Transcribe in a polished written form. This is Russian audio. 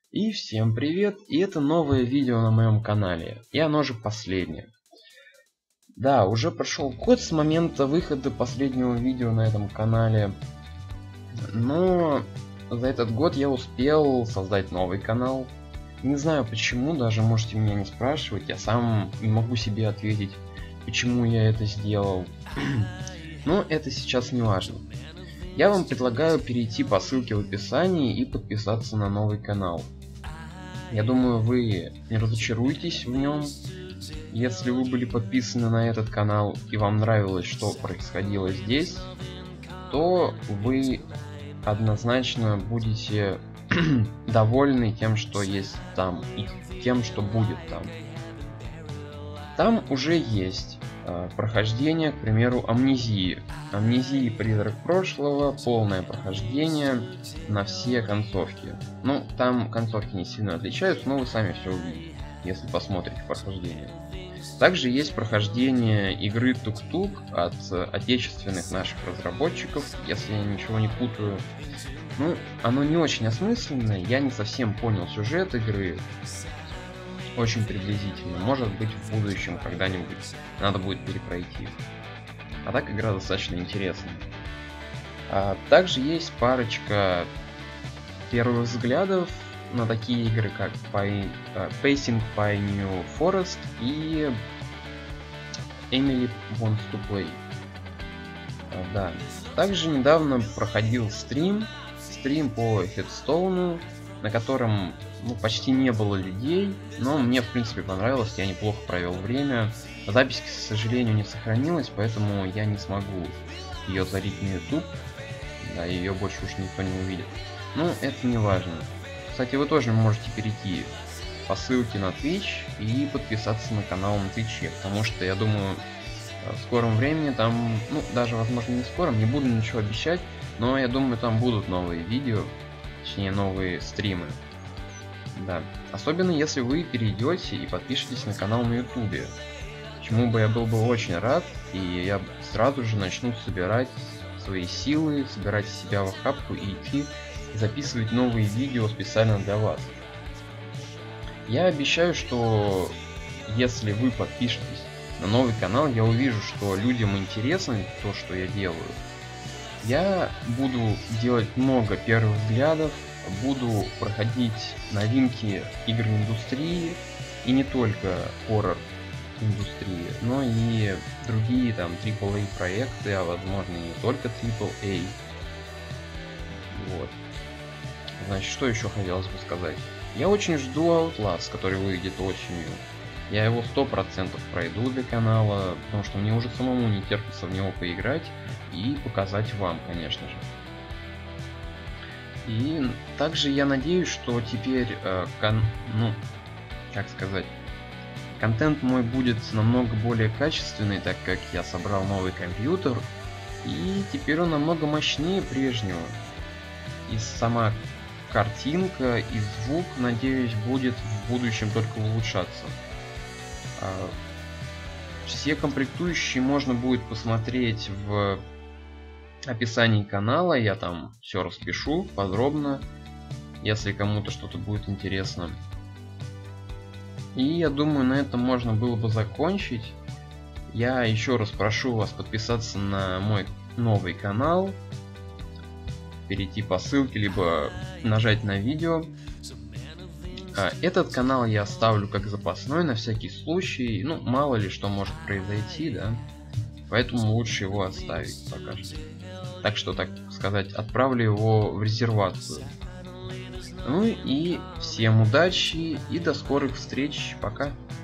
И всем привет, и это новое видео на моем канале, и оно же последнее. Да, уже прошел год с момента выхода последнего видео на этом канале, но за этот год я успел создать новый канал. Не знаю почему, даже можете меня не спрашивать, я сам не могу себе ответить, почему я это сделал. Но это сейчас не важно. Я вам предлагаю перейти по ссылке в описании и подписаться на новый канал. Я думаю, вы не разочаруетесь в нем. Если вы были подписаны на этот канал и вам нравилось, что происходило здесь, то вы однозначно будете довольны тем, что есть там, и тем, что будет там. Там уже есть прохождение, к примеру, Амнезии. Амнезии призрак прошлого, полное прохождение на все концовки. Ну, там концовки не сильно отличаются, но вы сами все увидите, если посмотрите прохождение. Также есть прохождение игры Тук-Тук от отечественных наших разработчиков, если я ничего не путаю. Ну, оно не очень осмысленное, я не совсем понял сюжет игры. Очень приблизительно. Может быть, в будущем когда-нибудь надо будет перепройти. А так игра достаточно интересная. Также есть парочка первых взглядов на такие игры, как Pacing by New Forest и Emily Wants to Play. Да. Также недавно проходил стрим по Headstone, на котором почти не было людей, но мне в принципе понравилось, я неплохо провел время. Запись, к сожалению, не сохранилась, поэтому я не смогу ее залить на YouTube, да, ее больше уж никто не увидит. Но это не важно. Кстати, вы тоже можете перейти по ссылке на Twitch и подписаться на канал на Twitch, потому что я думаю, в скором времени там, даже возможно не в скором, не буду ничего обещать, но я думаю, там будут новые видео, точнее новые стримы. Да, особенно если вы перейдете и подпишитесь на канал на YouTube, чему бы я был бы очень рад, и я сразу же начну собирать свои силы, собирать себя в охапку и идти записывать новые видео специально для вас. Я обещаю, что если вы подпишетесь на новый канал, я увижу, что людям интересно то, что я делаю. Я буду делать много первых взглядов, буду проходить новинки игр индустрии, и не только хоррор индустрии, но и другие там AAA проекты, а возможно не только AAA. Вот. Значит, что еще хотелось бы сказать? Я очень жду Outlast, который выйдет осенью. Я его 100% пройду для канала, потому что мне уже самому не терпится в него поиграть и показать вам, конечно же. И также я надеюсь, что теперь, контент мой будет намного более качественный, так как я собрал новый компьютер, и теперь он намного мощнее прежнего. И сама картинка, и звук, надеюсь, будет в будущем только улучшаться. Все комплектующие можно будет посмотреть в описании канала, я там все распишу подробно, если кому-то что-то будет интересно. И я думаю, на этом можно было бы закончить. Я еще раз прошу вас подписаться на мой новый канал, перейти по ссылке, либо нажать на видео. Этот канал я оставлю как запасной на всякий случай, мало ли что может произойти, да, поэтому лучше его оставить пока что. Так что, так сказать, отправлю его в резервацию. Ну и всем удачи и до скорых встреч, пока.